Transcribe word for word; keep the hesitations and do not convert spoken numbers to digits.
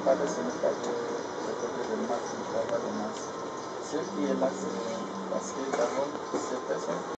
pas de, ce n'est pas de, de côté de masse, du travail de masse. Ce qui est là, c'est parce que d'abord, ces personnes